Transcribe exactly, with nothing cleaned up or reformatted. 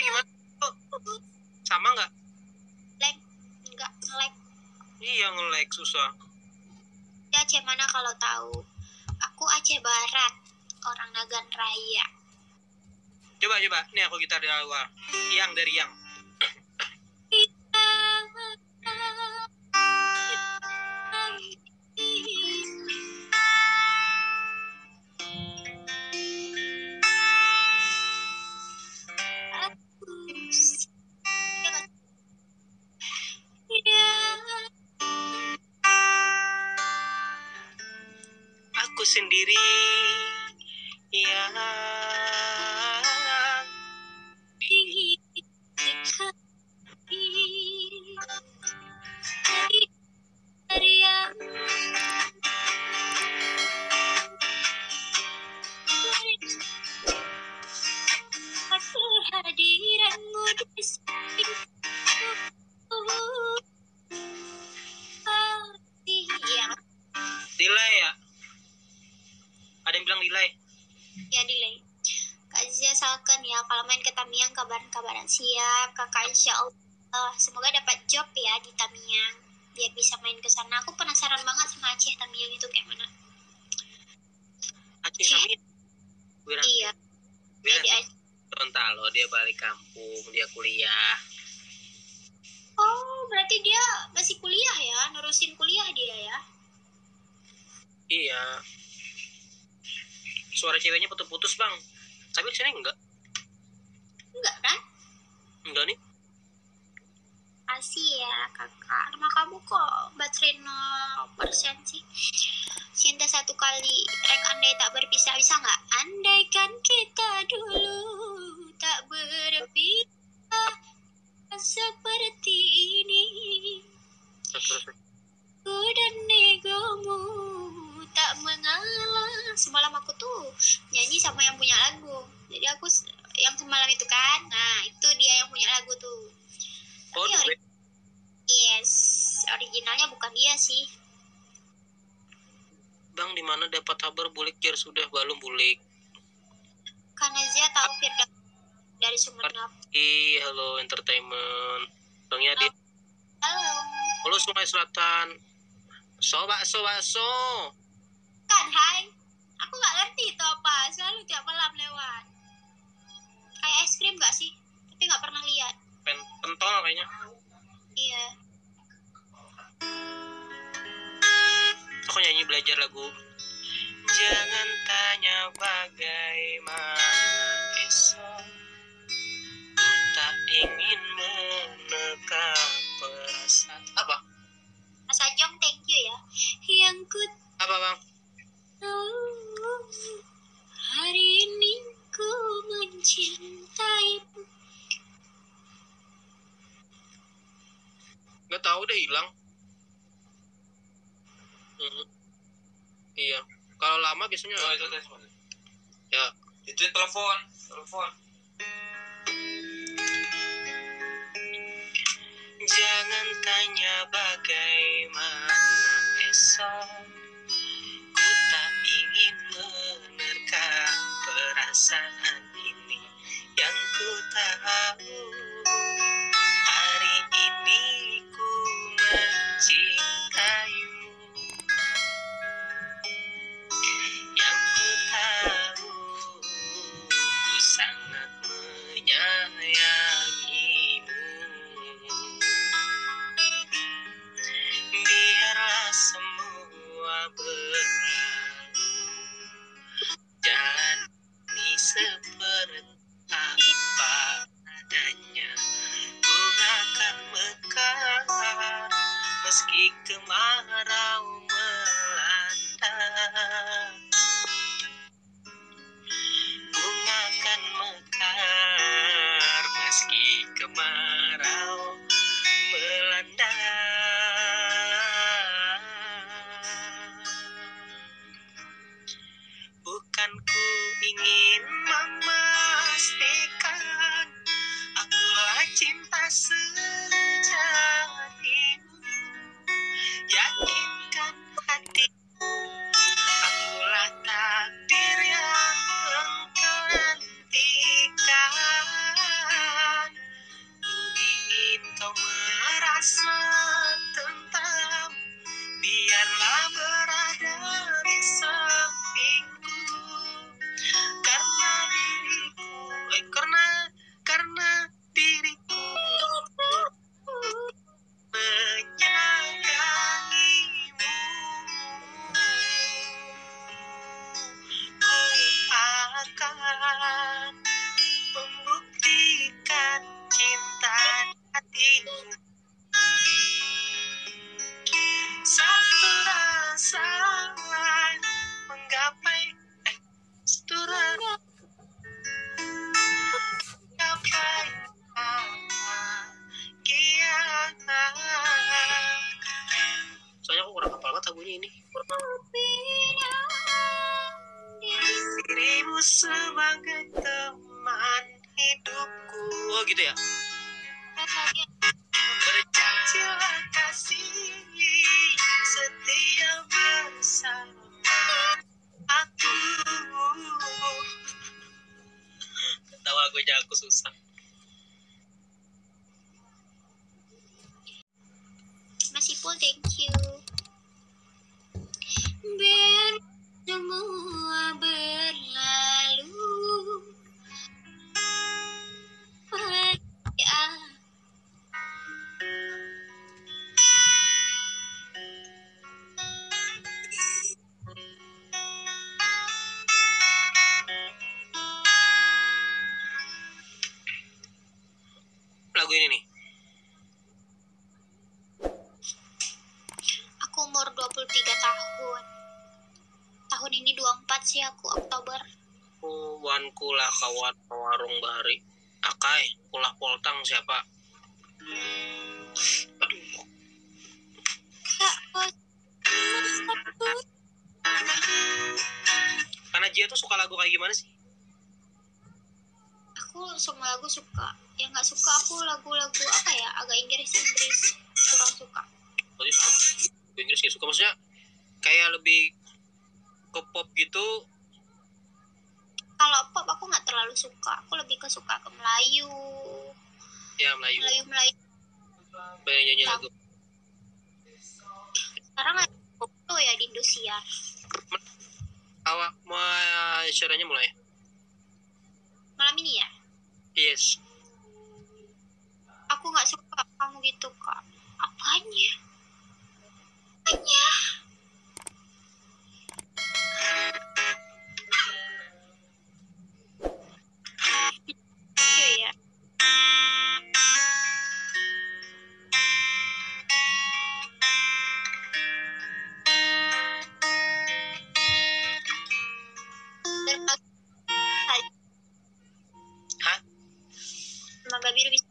gimana? Sama nggak? Lag, nggak nge-lag. Iya, nge-lag susah. Ya, Aceh mana kalau tahu? Aku Aceh Barat, orang Nagan Raya. Coba coba, nih aku gitar dari awal. Yang dari yang. Aku sendiri yang ingin dekati dari dari yang kehadiranmu di sampingku. Iya. delay ya? Ada yang bilang delay? Ya delay. Kak Zia salkan ya, kalau main ke Tamiang kabaran-kabaran siap. Kakak insya Allah semoga dapat job ya di Tamiang biar bisa main ke sana. Aku penasaran banget sama Aceh Tamiang itu kayak mana. Aceh kami. Iya. Dia di Aceh. Gorontalo, dia balik kampung, dia kuliah. Oh, berarti dia masih kuliah ya, nerusin kuliah dia ya? Iya. Suara ceweknya putus-putus bang. Tapi di sini enggak. Enggak kan? Enggak nih. Kasih ya kakak. Nama kamu kok baterai nol persen sih? Cinta satu kali, rek andai tak berpisah, bisa nggak? Andaikan kita dulu tak berpisah seperti ini, ku dan negomu tak mengalah. Semalam aku tuh nyanyi sama yang punya lagu, jadi aku yang semalam itu kan, nah itu dia yang punya lagu tuh. Oh, Tapi ori- yes, originalnya bukan dia sih. Bang, di mana dapat kabar bulik jar sudah balum bulik? Karena Zia tahu Firda dari Sumenep. Ih, halo entertainment. Bang ya di. Halo. Halo Sungai Selatan. So bakso bakso. Kan, hai. Aku nggak ngerti itu apa. Selalu tiap malam lewat. Kayak es krim nggak sih? Tapi nggak pernah lihat. Pen pentol kayaknya. Iya. Aku nyanyi belajar lagu. Jangan tanya bagaimana esok, ku tak ingin menekan perasaan. Apa? Mas Ajong, thank you ya. Yang ku Apa bang? tahu hari ini ku mencintaimu. Gak tahu deh, hilang. Hmm. Iya. Kalau lama biasanya. Oh, itu tes. Ya. Itu telepon. Telepon. Jangan tanya bagaimana esok, ku tak ingin menerka perasaan ini. Yang ku tahu hari ini ku mencintaimu. Yang ku tahu ku sangat menyayangimu. Biarlah semua berlalu, jalani seperti apa adanya. Ku akan mekar meski kemarau melanda. Ku akan mekar meski kemarau melanda. Bukan ku ingin memastikan akulah cinta sejatimu. Yakinkan hatimu, akulah takdir yang engkau nantikan. sebagai teman hidupku. Oh gitu ya. Berjanjilah kasih setia bersama aku. Tahu lagunya aku susah. Masih full, thank you. Biar semua berlalu, ya. Lagu ini nih. Aku umur dua puluh tiga tahun. Tahun ini dua puluh empat sih aku, Oktober. Wan kula kawan warung bari. Akai, kulah poltang siapa? Aduh. Karena Jia tuh suka lagu kayak gimana sih? Aku semua lagu suka. Yang nggak suka aku lagu-lagu apa ya, agak Inggris-Inggris kurang suka. Berarti sama. Inggris gak suka, maksudnya kayak lebih ke pop gitu. Kalau pop aku nggak terlalu suka. Aku lebih ke suka ke Melayu. Ya Melayu. Melayu Melayu. Banyak nyanyi lagu. Sekarang ada pop tuh ya di Indosiar. Awak mau acaranya mulai? Malam ini ya? Yes. Aku nggak suka kamu gitu kak. Apanya? Apanya? Iya ya. Hah? Semoga biru bisa